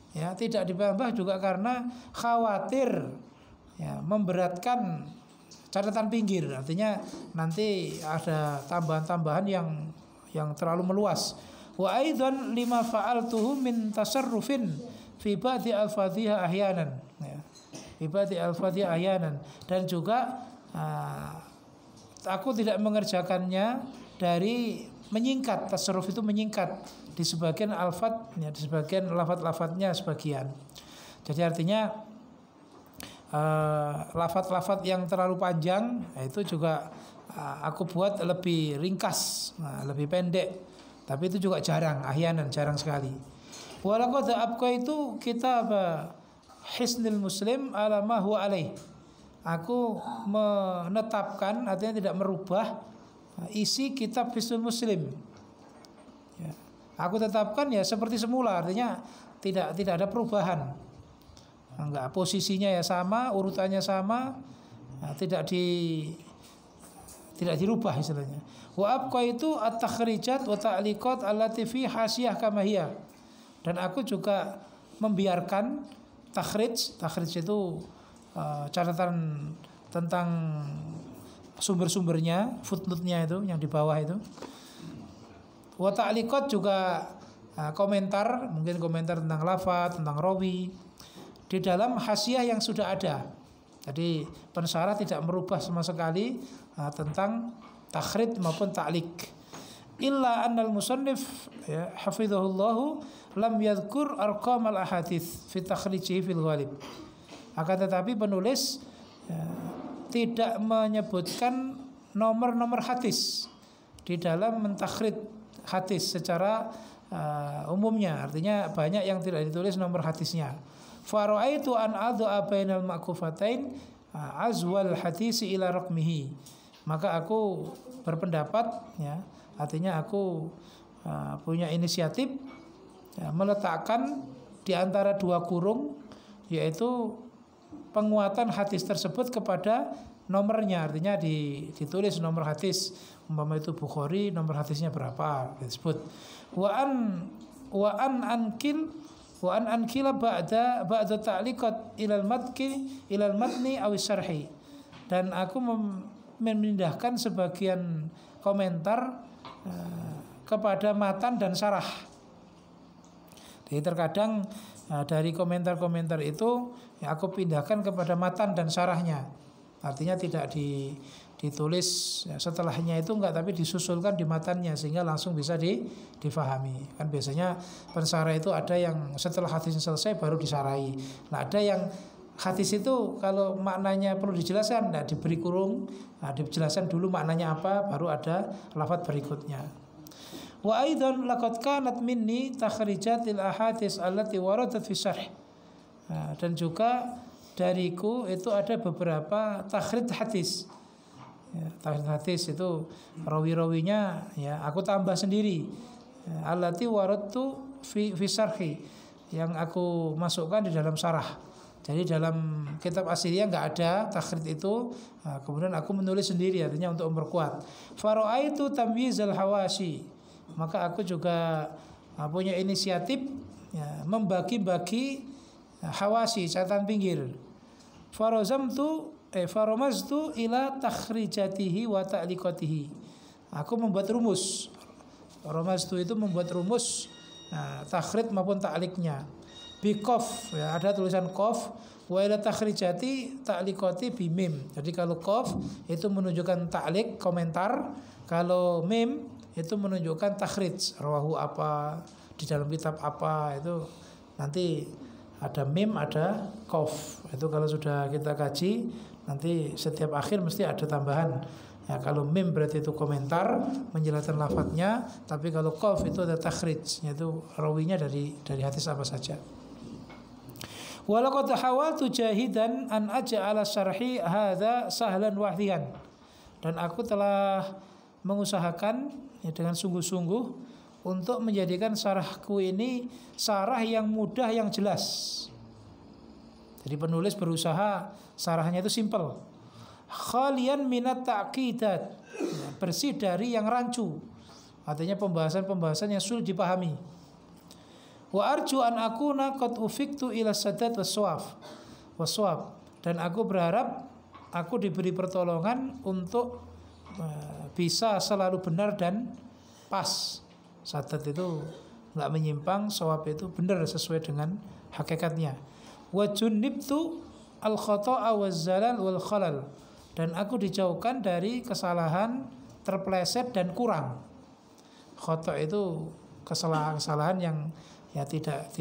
khawatir memberatkan catatan pinggir. Artinya nanti ada tambahan-tambahan yang terlalu meluas. Wa aidan lima fa'altuhu min tasarrufin fi ba'di al-fadhiha ahyanan. Fi ba'di al-fadhiha ahyanan, dan juga aku tidak mengerjakannya dari menyingkat. Tasarruf itu menyingkat di sebagian alfat ya, di sebagian lafaz-lafaznya sebagian. Jadi artinya lafaz-lafaz yang terlalu panjang itu juga aku buat lebih ringkas, lebih pendek. Tapi itu juga jarang sekali. Walaqad abqaitu kitab Hisnul Muslim ala ma huwa alaih. Aku menetapkan, artinya tidak merubah isi kitab Hisnul Muslim. Ya. Aku tetapkan ya seperti semula, artinya tidak ada perubahan. enggak, posisinya ya sama, urutannya sama, tidak dirubah istilahnya. Wa abqaitu at-takhrijat wa ta'liqat allati fi hasiyah kama hiya. Dan aku juga membiarkan takhrij itu catatan tentang sumber-sumbernya, footnote-nya itu yang di bawah itu. Wa ta'liqat juga komentar, mungkin komentar tentang lafaz, tentang rawi di dalam hasiyah yang sudah ada. Jadi pensarah tidak merubah sama sekali tentang takhrij maupun ta'liq. Illa annal musannif ya hafizahullahu lam yadhkur arqam al ahadits fi takhrijihi fil ghalib. Akan tetapi penulis tidak menyebutkan nomor-nomor hadis di dalam mentakhrij hadis secara umumnya, artinya banyak yang tidak ditulis nomor hadisnya. Fara'aitu an adha bainal ma'kufatain azwal hadisi ila raqmihi. Maka aku berpendapat ya, artinya aku punya inisiatif meletakkan di antara dua kurung, yaitu penguatan hadis tersebut kepada nomornya, artinya ditulis nomor hadis, umpama itu Bukhari nomor hadisnya berapa disebut. Wa an ankila ba'da ta'liqat ilal matni aw syarhi. Dan aku memindahkan sebagian komentar kepada matan dan syarah. Jadi terkadang dari komentar-komentar itu ya aku pindahkan kepada matan dan syarahnya. Artinya tidak ditulis ya, setelahnya itu enggak, tapi disusulkan di matannya sehingga langsung bisa difahami. Kan biasanya pensarah itu ada yang setelah hadisnya selesai baru disarahi. Nah, ada yang hadis itu kalau maknanya perlu dijelaskan, nah diberi kurung, nah dijelaskan dulu maknanya apa, baru ada lafaz berikutnya. Wa aidan laqad kanat minni takhrijatil ahadits allati waradat fi syarh. Nah, dan juga dariku itu ada beberapa takhrij hadis. Ya, takhrij hadis itu rawi-rawinya ya aku tambah sendiri. Ya, allati waradtu fi syarhi, yang aku masukkan di dalam syarah. Jadi dalam kitab aslinya enggak ada takhrij itu, nah, kemudian aku menulis sendiri, artinya untuk memperkuat. Fara'aitu tamyizal hawashi. Maka aku juga punya inisiatif ya, membagi-bagi hawashi, catatan pinggir. Faromaztu ila takhrijatihi wa ta'liqatihi. Aku membuat rumus. Faromaztu itu membuat rumus takhrij maupun ta'liqnya. Bi qaf ya, ada tulisan qaf, wa ila takhrijati ta'liqati bi mim. Jadi kalau qaf itu menunjukkan ta'liq, komentar, kalau mim itu menunjukkan takhrij, rawahu apa, di dalam kitab apa, itu nanti ada mim, ada qaf. Itu kalau sudah kita kaji, nanti setiap akhir mesti ada tambahan. Ya, kalau mim berarti itu komentar menjelaskan lafadznya, tapi kalau qaf itu ada takhrij, yaitu rawinya dari hadis apa saja. Walaqad hawaltu jahidan an aj'ala syarhi hadza sahlan wahdihan. Dan aku telah mengusahakan ya, dengan sungguh-sungguh untuk menjadikan syarahku ini syarah yang mudah, yang jelas. Jadi penulis berusaha syarahnya itu simple. Khalian minat ta'qidat, ya, bersih dari yang rancu. Artinya pembahasan-pembahasan yang sulit dipahami. Wa arju an akuna qad ufiktu ila sadad waswab. Dan aku berharap aku diberi pertolongan untuk bisa selalu benar dan pas. Sadad itu enggak menyimpang, shawab itu benar sesuai dengan hakikatnya. Wa junnibtu al khata'a waz zalal wal khalal. Dan aku dijauhkan dari kesalahan, terpeleset dan kurang. Khata' itu kesalahan-kesalahan yang ya tidak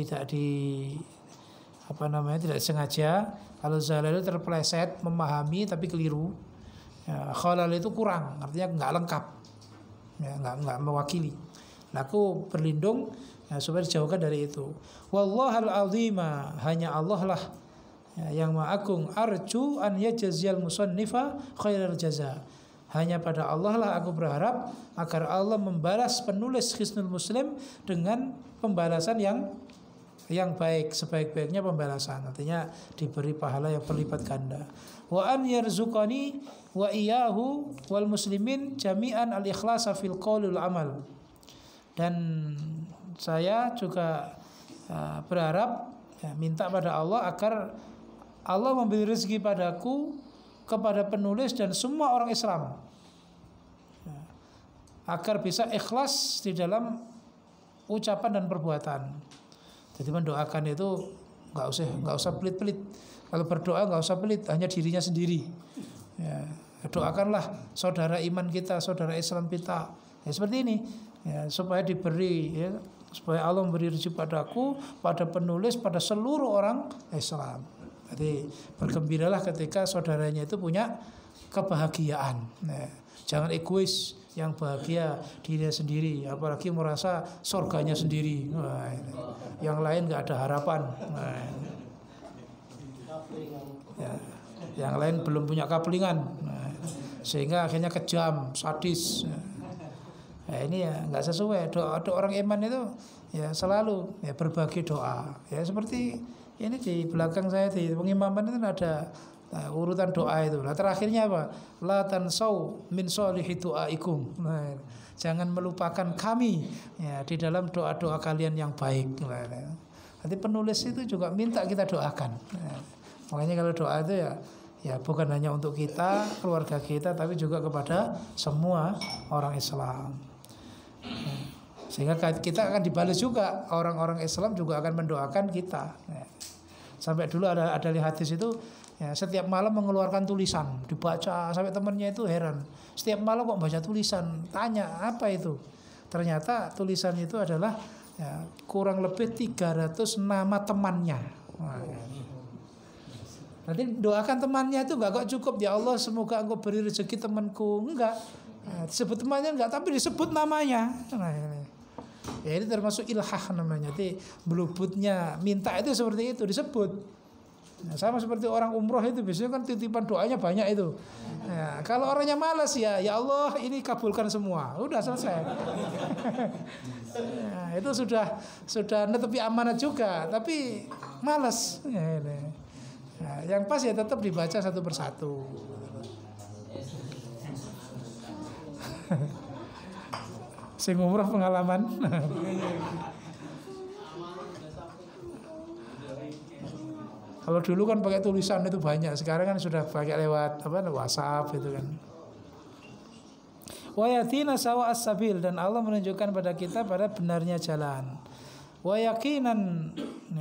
tidak sengaja. Kalau zalal itu terpeleset, memahami tapi keliru. Ya, khalal itu kurang, artinya enggak lengkap, ya, enggak mewakili. Nah, aku berlindung ya, supaya dijauhkan dari itu. Wallahal azima, hanya Allah lah ya, yang maha agung. Arju an yajziyal musannifa khairal jaza. Hanya pada Allah lah aku berharap agar Allah membalas penulis Hisnul Muslim dengan pembalasan yang yang baik, sebaik-baiknya pembalasan. Artinya diberi pahala yang berlipat ganda. Wa an yarzuqani wa iyyahu wal muslimin jami'an al-ikhlasa fil qauli wal amal. Dan saya juga berharap minta pada Allah agar Allah memberi rezeki padaku, kepada penulis dan semua orang Islam, agar bisa ikhlas di dalam ucapan dan perbuatan. Jadi mendoakan itu nggak usah pelit-pelit. Kalau berdoa nggak usah pelit, hanya dirinya sendiri. Ya, doakanlah saudara iman kita, saudara Islam kita. Ya, seperti ini, ya, supaya diberi, ya, supaya Allah memberi rezeki padaku, pada penulis, pada seluruh orang Islam. Jadi bergembiralah ketika saudaranya itu punya kebahagiaan. Nah, jangan egois, yang bahagia dirinya sendiri, apalagi merasa surganya sendiri. Nah, yang lain nggak ada harapan. Nah, ya, yang lain belum punya kapelingan, nah, sehingga akhirnya kejam, sadis. Nah, ini ya nggak sesuai. Doa orang iman itu ya selalu ya berbagi doa. Ya seperti ini di belakang saya di pengimaman itu ada urutan doa itu. Nah, terakhirnya apa? La tansau min sholihi du'aikum. Nah, jangan melupakan kami ya di dalam doa-doa kalian yang baik. Nah, nanti penulis itu juga minta kita doakan. Nah, makanya kalau doa itu ya bukan hanya untuk kita, keluarga kita, tapi juga kepada semua orang Islam. Nah, sehingga kita akan dibalas juga, orang-orang Islam juga akan mendoakan kita. Nah, sampai dulu ada hadis itu, ya, setiap malam mengeluarkan tulisan, dibaca sampai temannya itu heran. Setiap malam kok baca tulisan, tanya apa itu? Ternyata tulisan itu adalah ya, kurang lebih 300 nama temannya. Nah, nanti doakan temannya itu enggak kok cukup, ya Allah semoga engkau beri rezeki temanku, enggak. Nah, disebut temannya enggak, tapi disebut namanya. Nah, ya ini termasuk ilhah namanya. Jadi belubutnya minta itu seperti itu disebut. Nah, sama seperti orang umroh itu biasanya kan titipan doanya banyak itu. Nah, kalau orangnya malas ya Allah ini kabulkan semua, udah selesai. Nah, itu sudah netepi amanat juga, tapi malas. Nah, yang pas ya tetap dibaca satu persatu. Sing umroh pengalaman. Kalau dulu kan pakai tulisan itu banyak, sekarang kan sudah pakai lewat WhatsApp gitu kan. Wa yatina sawa as-sabil, dan Allah menunjukkan pada kita pada benarnya jalan. Wa yaqinan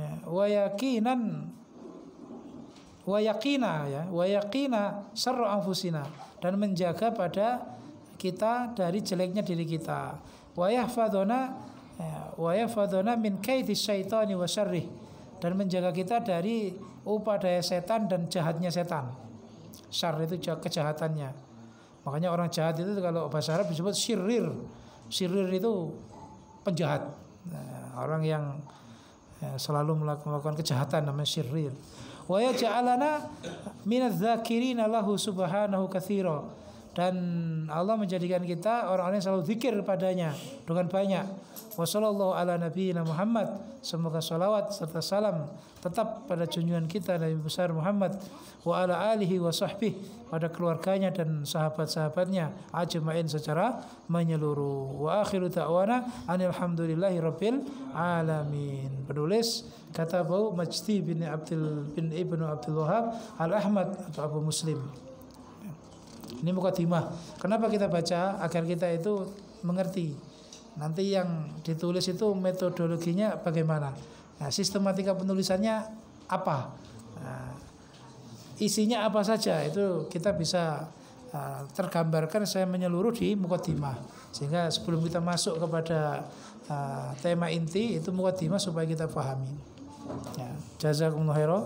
wa yaqina syarru anfusina, dan menjaga pada kita dari jeleknya diri kita. Wa yahfadzuna min kaidi syaitani wa syarrih, dan menjaga kita dari upadaya setan dan jahatnya setan. Syarr itu kejahatannya. Makanya orang jahat itu kalau bahasa Arab disebut syirrir. Syirrir itu penjahat. Nah, orang yang selalu melakukan kejahatan namanya syirrir. Wa yaj'alana minadz-dzakirina lahu subhanahu katsira, dan Allah menjadikan kita orang-orang yang selalu zikir padanya dengan banyak. Wassallallahu ala nabiyina Muhammad, semoga salawat serta salam tetap pada junjungan kita Nabi besar Muhammad, wa ala alihi wa sahbihi, pada keluarganya dan sahabat-sahabatnya ajma'in secara menyeluruh. Wa akhiru ta'wana alhamdulillahi rabbil alamin. Penulis kata Abu Majdi bin Ibnu Abdul Wahab Al-Ahmad atau Abu Muslim. Ini mukadimah. Kenapa kita baca? Agar kita itu mengerti nanti yang ditulis itu metodologinya bagaimana. Nah, sistematika penulisannya apa? Nah, isinya apa saja itu kita bisa tergambarkan saya menyeluruh di mukadimah. Sehingga sebelum kita masuk kepada tema inti itu mukadimah supaya kita pahami. Ya, jazakumullah khairan.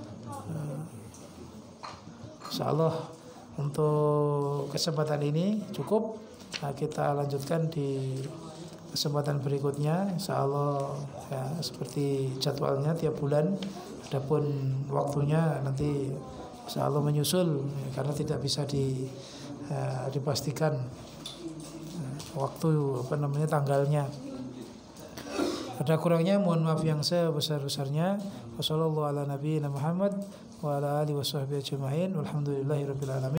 Insyaallah untuk kesempatan ini cukup. Nah, kita lanjutkan di kesempatan berikutnya. Insyaallah ya, seperti jadwalnya tiap bulan. Adapun waktunya nanti insyaallah menyusul ya, karena tidak bisa dipastikan waktu tanggalnya. Ada kurangnya mohon maaf yang sebesar-besarnya. Wassallallahu ala nabiyina Muhammad wa ala alihi washabbihi ajmain. Walhamdulillahirabbil alamin.